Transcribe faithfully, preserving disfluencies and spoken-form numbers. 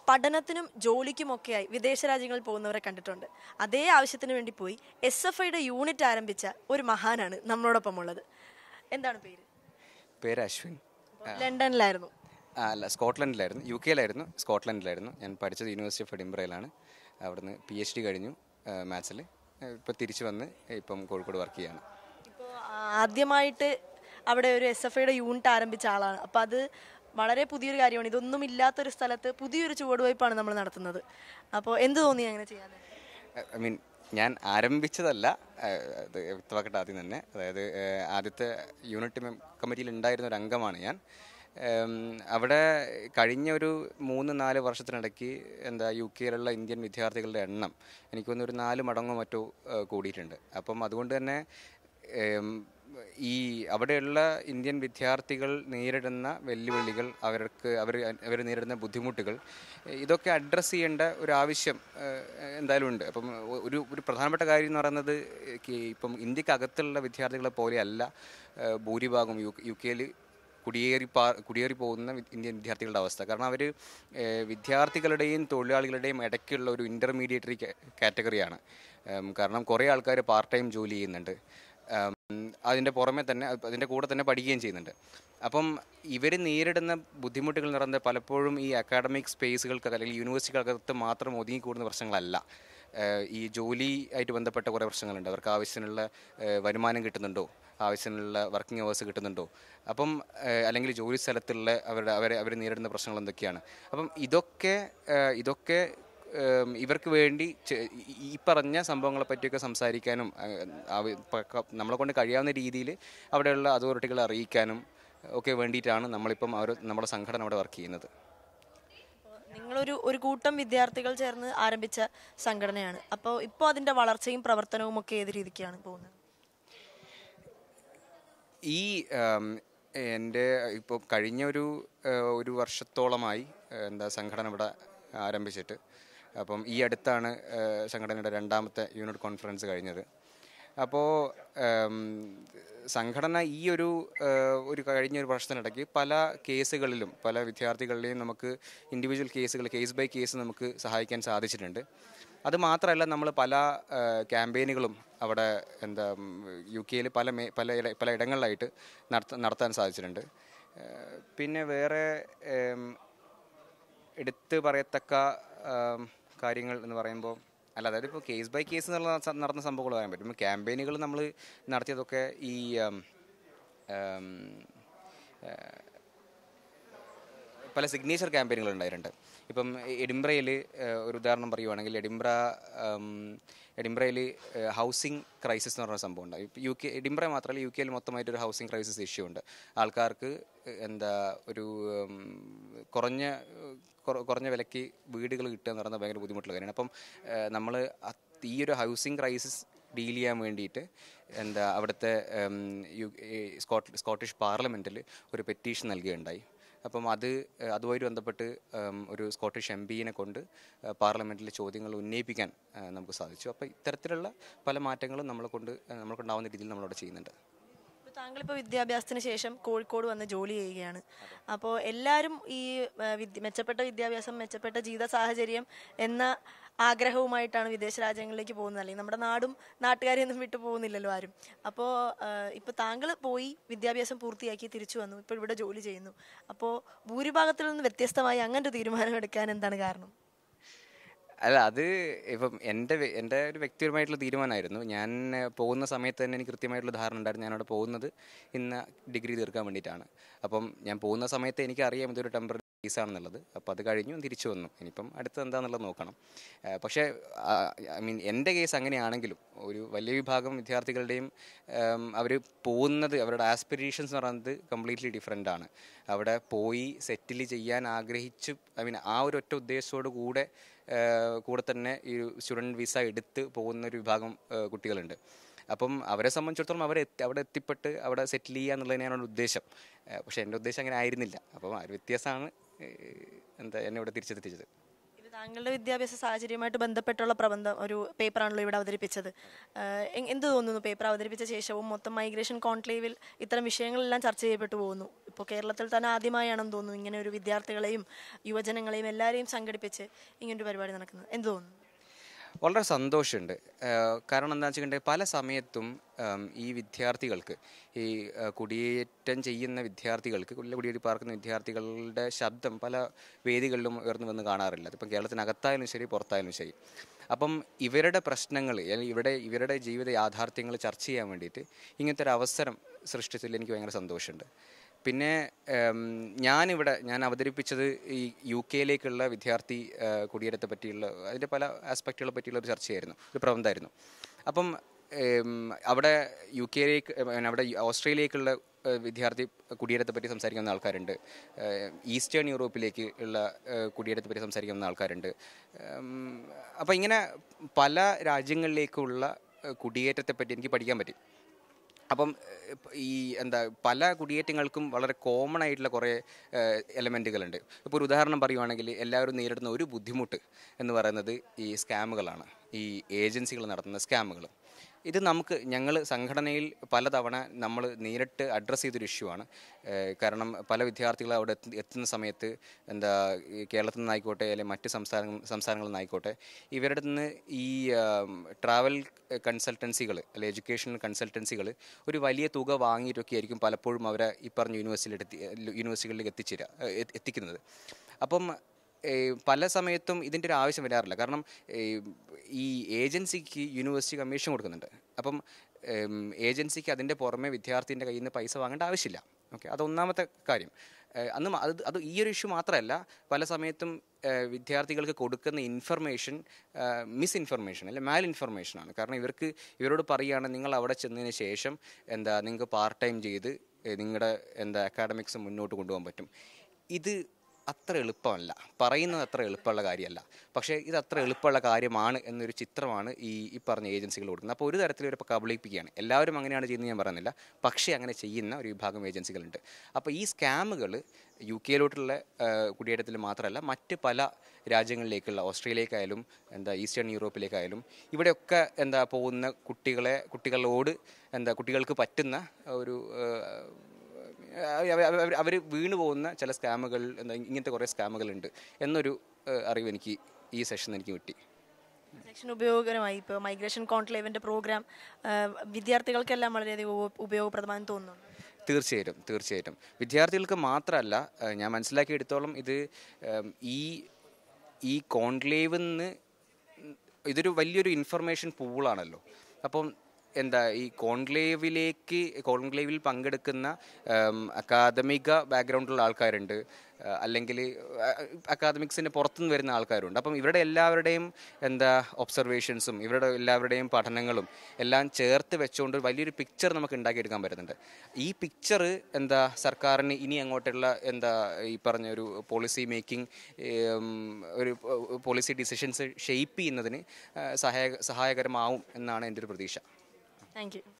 പഠനത്തിനും ജോലിക്കുമൊക്കെയായി വിദേശ രാജ്യങ്ങളിൽ പോകുന്നവരെ കണ്ടിട്ടുണ്ട്. അതേ ആവശ്യത്തിന് വേണ്ടി പോയി എസ് എഫ് ഐയുടെ യൂണിറ്റ് ആരംഭിച്ച ഒരു മഹാനാണ് നമ്മളോടൊപ്പം ഉള്ളത്. എന്താണ് പേര്? പേര് അശ്വിൻ. ലണ്ടനിലായിരുന്നു? അല്ല, സ്കോട്ട്ലൻഡിലായിരുന്നു. യു കെയിലായിരുന്നു, സ്കോട്ട്ലൻഡിലായിരുന്നു. ഞാൻ പഠിച്ചത് യൂണിവേഴ്സിറ്റി ഓഫ് എഡിൻബറയിലാണ്. അവിടുന്ന് പി എച്ച് ഡി കഴിഞ്ഞു മാത്സിൽ. ഇപ്പോൾ തിരിച്ചു വന്ന് ഇപ്പം കോഴിക്കോട് വർക്ക് ചെയ്യാണ്. ഇപ്പോൾ ആദ്യമായിട്ട് അവിടെ ഒരു എസ് എഫ് ഐയുടെ യൂണിറ്റ് ആരംഭിച്ച ആളാണ്. അപ്പോൾ അത് വളരെ പുതിയൊരു കാര്യമാണ്. ഇതൊന്നും ഇല്ലാത്തൊരു സ്ഥലത്ത് പുതിയൊരു ചുവടുവയ്പ്പാണ് നമ്മൾ നടത്തുന്നത്. അപ്പോൾ എന്ത് തോന്നി അങ്ങനെ ചെയ്യാൻ? ഐ മീൻ ഞാൻ ആരംഭിച്ചതല്ല, അത് വ്യക്തമാക്കട്ടെ ആദ്യം തന്നെ. അതായത് ആദ്യത്തെ യൂണിറ്റ് കമ്മിറ്റിയിൽ ഉണ്ടായിരുന്ന ഒരു അംഗമാണ് ഞാൻ. അവിടെ കഴിഞ്ഞ ഒരു മൂന്ന് നാല് വർഷത്തിനിടയ്ക്ക് എന്താ യു കെയിലുള്ള ഇന്ത്യൻ വിദ്യാർത്ഥികളുടെ എണ്ണം എനിക്ക് തോന്നുന്നു ഒരു നാല് മടങ്ങോ മറ്റോ കൂടിയിട്ടുണ്ട്. അപ്പം അതുകൊണ്ട് തന്നെ ഈ അവിടെയുള്ള ഇന്ത്യൻ വിദ്യാർത്ഥികൾ നേരിടുന്ന വെല്ലുവിളികൾ, അവർക്ക് അവർ അവർ നേരിടുന്ന ബുദ്ധിമുട്ടുകൾ, ഇതൊക്കെ അഡ്രസ്സ് ചെയ്യേണ്ട ഒരു ആവശ്യം എന്തായാലും ഉണ്ട്. അപ്പം ഒരു ഒരു പ്രധാനപ്പെട്ട കാര്യം എന്ന് പറയുന്നത് ഇപ്പം ഇന്ത്യക്കകത്തുള്ള വിദ്യാർത്ഥികളെ പോലെയല്ല ഭൂരിഭാഗം യു യു കെയിൽ കുടിയേറി പാ കുടിയേറി പോകുന്ന ഇന്ത്യൻ വിദ്യാർത്ഥികളുടെ അവസ്ഥ. കാരണം അവർ വിദ്യാർത്ഥികളുടെയും തൊഴിലാളികളുടെയും ഇടയ്ക്കുള്ള ഒരു ഇൻ്റർമീഡിയറ്ററി കാറ്റഗറിയാണ്. കാരണം കുറേ ആൾക്കാർ പാർട്ട് ടൈം ജോലി ചെയ്യുന്നുണ്ട്, അതിൻ്റെ പുറമെ തന്നെ അതിൻ്റെ കൂടെ തന്നെ പഠിക്കുകയും ചെയ്യുന്നുണ്ട്. അപ്പം ഇവർ നേരിടുന്ന ബുദ്ധിമുട്ടുകൾ എന്ന് പറയുന്നത് പലപ്പോഴും ഈ അക്കാഡമിക് സ്പേസുകൾക്ക് അല്ലെങ്കിൽ യൂണിവേഴ്സിറ്റികൾക്കകത്ത് മാത്രം ഒതുങ്ങിക്കൂടുന്ന പ്രശ്നങ്ങളല്ല. ഈ ജോലി ആയിട്ട് ബന്ധപ്പെട്ട കുറേ പ്രശ്നങ്ങളുണ്ട്. അവർക്ക് ആവശ്യത്തിനുള്ള വരുമാനം കിട്ടുന്നുണ്ടോ, ആവശ്യത്തിനുള്ള വർക്കിംഗ് അവേഴ്സ് കിട്ടുന്നുണ്ടോ, അപ്പം അല്ലെങ്കിൽ ജോലി സ്ഥലത്തുള്ള അവരുടെ അവരെ അവർ നേരിടുന്ന പ്രശ്നങ്ങൾ എന്തൊക്കെയാണ്. അപ്പം ഇതൊക്കെ ഇതൊക്കെ ഇവർക്ക് വേണ്ടി ഈ പറഞ്ഞ സംഭവങ്ങളെ പറ്റിയൊക്കെ സംസാരിക്കാനും നമ്മളെ കൊണ്ട് കഴിയാവുന്ന രീതിയിൽ അവിടെയുള്ള അതോറിറ്റികളെ അറിയിക്കാനും ഒക്കെ വേണ്ടിയിട്ടാണ് നമ്മളിപ്പം അവർ നമ്മുടെ സംഘടന അവിടെ വർക്ക് ചെയ്യുന്നത്. നിങ്ങളൊരു ഒരു കൂട്ടം വിദ്യാർത്ഥികൾ ചേർന്ന് ആരംഭിച്ച സംഘടനയാണ്. അപ്പോൾ ഇപ്പോൾ അതിൻ്റെ വളർച്ചയും പ്രവർത്തനവും ഒക്കെ ഏത് രീതിക്കാണ് പോകുന്നത്? ഈ എൻ്റെ ഇപ്പോൾ കഴിഞ്ഞ ഒരു ഒരു വർഷത്തോളമായി എന്താ സംഘടന ഇവിടെ ആരംഭിച്ചിട്ട്. അപ്പം ഈ അടുത്താണ് സംഘടനയുടെ രണ്ടാമത്തെ യൂണിറ്റ് കോൺഫറൻസ് കഴിഞ്ഞത്. അപ്പോൾ സംഘടന ഈ ഒരു ഒരു കഴിഞ്ഞ ഒരു വർഷത്തിനിടയ്ക്ക് പല കേസുകളിലും പല വിദ്യാർത്ഥികളുടെയും നമുക്ക് ഇൻഡിവിജ്വൽ കേസുകൾ കേസ് ബൈ കേസ് നമുക്ക് സഹായിക്കാൻ സാധിച്ചിട്ടുണ്ട്. അതുമാത്രമല്ല, നമ്മൾ പല ക്യാമ്പയിനുകളും അവിടെ എന്താ യു കെയിൽ പല മേ പല പല ഇടങ്ങളിലായിട്ട് നടത്ത നടത്താൻ സാധിച്ചിട്ടുണ്ട്. പിന്നെ വേറെ എടുത്ത് പറയത്തക്ക കാര്യങ്ങൾ എന്ന് പറയുമ്പോൾ അല്ല, അതായത് ഇപ്പോൾ കേസ് ബൈ കേസ് എന്നുള്ള നടന്ന സംഭവങ്ങൾ പറയാൻ പറ്റും. ഇപ്പോൾ ക്യാമ്പയിനുകൾ നമ്മൾ നടത്തിയതൊക്കെ ഈ പല സിഗ്നേച്ചർ ക്യാമ്പയിനുകൾ ഉണ്ടായിട്ടുണ്ട്. ഇപ്പം എഡിൻബറയിൽ ഒരു ഉദാഹരണം പറയുവാണെങ്കിൽ എഡിൻബറ എഡിൻബറയിൽ ഹൗസിംഗ് ക്രൈസിസ് എന്ന് പറഞ്ഞ സംഭവം ഉണ്ട്. യു കെ എഡിൻബറ മാത്രമല്ല യു കെയിൽ മൊത്തമായിട്ടൊരു ഹൗസിംഗ് ക്രൈസിസ് ഇഷ്യൂ ഉണ്ട്. ആൾക്കാർക്ക് എന്താ ഒരു കുറഞ്ഞ കുറഞ്ഞ വിലയ്ക്ക് വീടുകൾ കിട്ടുക എന്ന് പറയുന്നത് ഭയങ്കര ബുദ്ധിമുട്ടുള്ള കാര്യമാണ്. അപ്പം നമ്മൾ ഈ ഒരു ഹൗസിംഗ് ക്രൈസിസ് ഡീൽ ചെയ്യാൻ വേണ്ടിയിട്ട് എന്താ അവിടുത്തെ യു സ്കോട്ട് സ്കോട്ടിഷ് പാർലമെൻറ്റിൽ ഒരു പെറ്റീഷൻ നൽകുകയുണ്ടായി. അപ്പം അത് അതുമായി ബന്ധപ്പെട്ട് ഒരു സ്കോട്ടിഷ് എം പിനെ കൊണ്ട് പാർലമെൻറ്റിലെ ചോദ്യങ്ങൾ ഉന്നയിപ്പിക്കാൻ നമുക്ക് സാധിച്ചു. അപ്പോൾ ഇത്തരത്തിലുള്ള പല മാറ്റങ്ങളും നമ്മളെ കൊണ്ട് നമ്മളെ കൊണ്ടാവുന്ന രീതിയിൽ നമ്മളവിടെ ചെയ്യുന്നുണ്ട്. താങ്കളിപ്പോൾ വിദ്യാഭ്യാസത്തിന് ശേഷം കോഴിക്കോട് വന്ന് ജോലി ചെയ്യുകയാണ്. അപ്പോൾ എല്ലാവരും ഈ വിദ്യ മെച്ചപ്പെട്ട വിദ്യാഭ്യാസം, മെച്ചപ്പെട്ട ജീവിത സാഹചര്യം എന്ന ആഗ്രഹവുമായിട്ടാണ് വിദേശ രാജ്യങ്ങളിലേക്ക് പോകുന്നത്. അല്ലെങ്കിൽ നമ്മുടെ നാടും നാട്ടുകാരെയൊന്നും വിട്ടു പോകുന്നില്ലല്ലോ ആരും. അപ്പോൾ ഇപ്പോൾ താങ്കൾ പോയി വിദ്യാഭ്യാസം പൂർത്തിയാക്കി തിരിച്ചു വന്നു, ഇപ്പോൾ ഇവിടെ ജോലി ചെയ്യുന്നു. അപ്പോൾ ഭൂരിഭാഗത്തിൽ നിന്ന് വ്യത്യസ്തമായി അങ്ങനൊരു തീരുമാനം എടുക്കാൻ എന്താണ് കാരണം? അല്ല, അത് ഇപ്പം എൻ്റെ എൻ്റെ ഒരു വ്യക്തിപരമായിട്ടുള്ള തീരുമാനമായിരുന്നു. ഞാൻ പോകുന്ന സമയത്ത് തന്നെ എനിക്ക് കൃത്യമായിട്ടുള്ള ധാരണ ഉണ്ടായിരുന്നു ഞാനവിടെ പോകുന്നത് ഇന്ന് ഡിഗ്രി തീർക്കാൻ വേണ്ടിയിട്ടാണ്. അപ്പം ഞാൻ പോകുന്ന സമയത്ത് എനിക്കറിയാം ഇതൊരു ടെമ്പററി കേസാണെന്നുള്ളത്. അപ്പോൾ അത് കഴിഞ്ഞു തിരിച്ചു വന്നു. ഇനിയിപ്പം അടുത്ത് എന്താണെന്നുള്ളത് നോക്കണം. പക്ഷേ ഐ മീൻ എൻ്റെ കേസ് അങ്ങനെയാണെങ്കിലും ഒരു വലിയ വിഭാഗം വിദ്യാർത്ഥികളുടെയും അവർ പോകുന്നത് അവരുടെ ആസ്പിറേഷൻസ് എന്ന് പറയുന്നത് കംപ്ലീറ്റ്ലി ഡിഫറെൻ്റ് ആണ്. അവിടെ പോയി സെറ്റിൽ ചെയ്യാൻ ആഗ്രഹിച്ച് ഐ മീൻ ആ ഒരു ഒറ്റ ഉദ്ദേശത്തോടു കൂടെ കൂടെ തന്നെ ഈ സ്റ്റുഡൻറ്റ് വിസ എടുത്ത് പോകുന്ന ഒരു വിഭാഗം കുട്ടികളുണ്ട്. അപ്പം അവരെ സംബന്ധിച്ചിടത്തോളം അവരെ അവിടെ എത്തിപ്പെട്ട് അവിടെ സെറ്റിൽ ചെയ്യുക എന്നുള്ളത് തന്നെയാണ് ഉദ്ദേശം. പക്ഷേ എൻ്റെ ഉദ്ദേശം അങ്ങനെ ആയിരുന്നില്ല. അപ്പം ആ ഒരു വ്യത്യാസമാണ് എന്താ എന്നെ ഇവിടെ തിരിച്ചെത്തിച്ചത്. താങ്കളുടെ വിദ്യാഭ്യാസ സാഹചര്യവുമായിട്ട് ബന്ധപ്പെട്ടുള്ള പ്രബന്ധം ഒരു പേപ്പറാണല്ലോ ഇവിടെ അവതരിപ്പിച്ചത്. ആഹ് എ- എന്ത് തോന്നുന്നു പേപ്പർ അവതരിപ്പിച്ച ശേഷവും മൊത്തം മൈഗ്രേഷൻ കോൺക്ലേവിൽ ഇത്തരം വിഷയങ്ങളെല്ലാം ചർച്ച ചെയ്യപ്പെട്ടു പോകുന്നു? ഇപ്പോൾ കേരളത്തിൽ തന്നെ ആദ്യമായാണെന്ന് തോന്നുന്നു ഇങ്ങനെ ഒരു വിദ്യാർത്ഥികളെയും യുവജനങ്ങളെയും എല്ലാവരെയും സംഘടിപ്പിച്ച് ഇങ്ങനൊരു പരിപാടി നടക്കുന്നത്. എന്ത് തോന്നുന്നു? വളരെ സന്തോഷമുണ്ട്. കാരണം എന്താ വെച്ചിട്ടുണ്ടെങ്കിൽ പല സമയത്തും ഉം, ഈ വിദ്യാർത്ഥികൾക്ക് ഈ ആ, കുടിയേറ്റം ചെയ്യുന്ന വിദ്യാർത്ഥികൾക്ക് കുടിയേറി കുടിയേറി പാർക്കുന്ന വിദ്യാർത്ഥികളുടെ ശബ്ദം പല വേദികളിലും ഉയർന്നു വന്ന് കാണാറില്ല. അതിപ്പം കേരളത്തിനകത്തായാലും ശരി പുറത്തായാലും ശരി. അപ്പം ഇവരുടെ പ്രശ്നങ്ങൾ അല്ലെങ്കിൽ ഇവിടെ ഇവരുടെ ജീവിത യാഥാർത്ഥ്യങ്ങൾ ചർച്ച ചെയ്യാൻ വേണ്ടിയിട്ട് ഇങ്ങനത്തെ ഒരു അവസരം സൃഷ്ടിച്ചതിൽ എനിക്ക് ഭയങ്കര സന്തോഷമുണ്ട്. പിന്നെ ഉം, ഞാനിവിടെ ഞാൻ അവതരിപ്പിച്ചത് ഈ യു കെയിലേക്കുള്ള വിദ്യാർത്ഥി ആ, കുടിയേറ്റത്തെ പറ്റിയുള്ള അതിൻ്റെ പല ആസ്പെക്റ്റുകളെ പറ്റിയുള്ള ഒരു ചർച്ചയായിരുന്നു, ഒരു പ്രബന്ധമായിരുന്നു. അപ്പം ഉം, അവിടെ യു കെയിലേക്ക് പിന്നെ അവിടെ ഓസ്ട്രേലിയയിലേക്കുള്ള ആ, വിദ്യാർത്ഥി കുടിയേറ്റത്തെ പറ്റി സംസാരിക്കുന്ന ആൾക്കാരുണ്ട്. ആ, ഈസ്റ്റേൺ യൂറോപ്പിലേക്ക് ഉള്ള ആ, കുടിയേറ്റത്തെ പറ്റി സംസാരിക്കുന്ന ആൾക്കാരുണ്ട്. ഉം, അപ്പം ഇങ്ങനെ പല രാജ്യങ്ങളിലേക്കുള്ള ആ, കുടിയേറ്റത്തെ പറ്റി എനിക്ക് പഠിക്കാൻ പറ്റി. അപ്പം ഏഹ്, ഈ എന്താ പല കുടിയേറ്റങ്ങൾക്കും വളരെ കോമൺ ആയിട്ടുള്ള കുറേ എലമെൻറ്റുകളുണ്ട്. ഇപ്പോൾ ഒരു ഉദാഹരണം പറയുവാണെങ്കിൽ എല്ലാവരും നേരിടുന്ന ഒരു ബുദ്ധിമുട്ട് എന്ന് പറയുന്നത് ഈ സ്കാമുകളാണ്, ഈ ഏജൻസികൾ നടത്തുന്ന സ്കാമുകൾ. ഇത് നമുക്ക് ഞങ്ങൾ സംഘടനയിൽ പലതവണ നമ്മൾ നേരിട്ട് അഡ്രസ്സ് ചെയ്തൊരു ഇഷ്യൂ ആണ്. ഏഹ്, കാരണം പല വിദ്യാർത്ഥികൾ അവിടെ എത്തി എത്തുന്ന സമയത്ത് എന്താ ഈ കേരളത്തിൽ നിന്നായിക്കോട്ടെ അല്ലെങ്കിൽ മറ്റ് സംസ്ഥാന സംസ്ഥാനങ്ങളിൽ നിന്നായിക്കോട്ടെ ഇവരുടെ നിന്ന് ഈ ട്രാവൽ കൺസൾട്ടൻസികൾ അല്ലെങ്കിൽ എഡ്യൂക്കേഷണൽ കൺസൾട്ടൻസികൾ ഒരു വലിയ തുക വാങ്ങിയിട്ടൊക്കെ ആയിരിക്കും പലപ്പോഴും അവരെ ഈ പറഞ്ഞ യൂണിവേഴ്സിറ്റിയിൽ എത്തി യൂണിവേഴ്സിറ്റികളിലേക്ക് എത്തിച്ചേരുക എ- എത്തിക്കുന്നത്. അപ്പം ഏഹ്, പല സമയത്തും ഇതിൻ്റെ ഒരു ആവശ്യം വരാറില്ല. കാരണം ഏഹ്, ഈ ഏജൻസിക്ക് യൂണിവേഴ്സിറ്റി കമ്മീഷൻ കൊടുക്കുന്നുണ്ട്. അപ്പം ഏം, ഏജൻസിക്ക് അതിൻ്റെ പുറമെ വിദ്യാർത്ഥിൻ്റെ കയ്യിൽ നിന്ന് പൈസ വാങ്ങേണ്ട ആവശ്യമില്ല. ഓക്കെ, അതൊന്നാമത്തെ കാര്യം. ഏഹ്, അന്ന് മ- അത് അത് ഈ ഒരു ഇഷ്യൂ മാത്രമല്ല, പല സമയത്തും ഏഹ്, വിദ്യാർത്ഥികൾക്ക് കൊടുക്കുന്ന ഇൻഫർമേഷൻ മിസ് ഇൻഫർമേഷൻ അല്ലെ മാൽ ഇൻഫർമേഷനാണ്. കാരണം ഇവർക്ക് ഇവരോട് പറയുകയാണ് നിങ്ങൾ അവിടെ ചെന്നതിന് ശേഷം എന്താ നിങ്ങൾക്ക് പാർട്ട് ടൈം ചെയ്ത് നിങ്ങളുടെ എന്താ അക്കാഡമിക്സ് മുന്നോട്ട് കൊണ്ടുപോകാൻ പറ്റും. ഇത് അത്ര എളുപ്പമല്ല, പറയുന്നത് അത്ര എളുപ്പമുള്ള കാര്യമല്ല. പക്ഷേ ഇത് അത്ര എളുപ്പമുള്ള കാര്യമാണ് എന്നൊരു ചിത്രമാണ് ഈ ഈ പറഞ്ഞ ഏജൻസികൾ കൊടുക്കുന്നത്. അപ്പോൾ ഒരു തരത്തിൽ ഒരു കബളിപ്പിക്കുകയാണ്. എല്ലാവരും അങ്ങനെയാണ് ചെയ്യുന്നത് ഞാൻ പറയുന്നില്ല, പക്ഷേ അങ്ങനെ ചെയ്യുന്ന ഒരു വിഭാഗം ഏജൻസികളുണ്ട്. അപ്പോൾ ഈ സ്കാമുകൾ യു കെയിലോട്ടുള്ള കുടിയേറ്റത്തിൽ മാത്രമല്ല മറ്റ് പല രാജ്യങ്ങളിലേക്കുള്ള ഓസ്ട്രേലിയക്കായാലും എന്താ ഈസ്റ്റേൺ യൂറോപ്പിലേക്കായാലും ഇവിടെയൊക്കെ എന്താ പോകുന്ന കുട്ടികളെ കുട്ടികളോട് എന്താ കുട്ടികൾക്ക് പറ്റുന്ന ഒരു അവർ വീണു പോകുന്ന ചില സ്കാമുകൾ എന്താ ഇങ്ങനത്തെ കുറേ സ്കാമുകളുണ്ട് എന്നൊരു ഏഹ്, അറിവ് എനിക്ക് ഈ സെഷൻ എനിക്ക് കിട്ടി. സെക്ഷൻ ഉപയോഗകരമായി. ഇപ്പോൾ മൈഗ്രേഷൻ കോൺക്ലേവിൻ്റെ പ്രോഗ്രാം വിദ്യാർത്ഥികൾക്കെല്ലാം വളരെയധികം ഉപ- ഉപയോഗപ്രദമാണെന്ന് തോന്നുന്നു. തീർച്ചയായിട്ടും തീർച്ചയായിട്ടും വിദ്യാർത്ഥികൾക്ക് മാത്രമല്ല, ഏഹ്, ഞാൻ മനസ്സിലാക്കിയെടുത്തോളം ഇത് ഏം, ഈ ഈ കോൺക്ലേവിൽ നിന്ന് ഇതൊരു വലിയൊരു ഇൻഫർമേഷൻ പൂളാണല്ലോ. അപ്പം എന്താ ഈ കോൺക്ലേവിലേക്ക് കോൺക്ലേവിൽ പങ്കെടുക്കുന്ന ഉം, അക്കാദമിക ബാക്ക്ഗ്രൗണ്ടുള്ള ആൾക്കാരുണ്ട്, ആ, അല്ലെങ്കിൽ അക്കാദമിക്സിൻ്റെ പുറത്തുനിന്ന് വരുന്ന ആൾക്കാരുണ്ട്. അപ്പം ഇവരുടെ എല്ലാവരുടെയും എന്താ ഒബ്സർവേഷൻസും ഇവരുടെ എല്ലാവരുടെയും പഠനങ്ങളും എല്ലാം ചേർത്ത് വെച്ചുകൊണ്ട് വലിയൊരു പിക്ചർ നമുക്ക് ഉണ്ടാക്കിയെടുക്കാൻ പറ്റുന്നുണ്ട്. ഈ പിക്ചർ എന്താ സർക്കാരിന് ഇനി അങ്ങോട്ടുള്ള എന്താ ഈ പറഞ്ഞ ഒരു പോളിസി മേക്കിംഗ് ഒരു പോളിസി ഡിസിഷൻസ് ഷെയ്പ്പ് ചെയ്യുന്നതിന് ആ, സഹായ സഹായകരമാവും എന്നാണ് എൻ്റെ ഒരു പ്രതീക്ഷ. Thank U.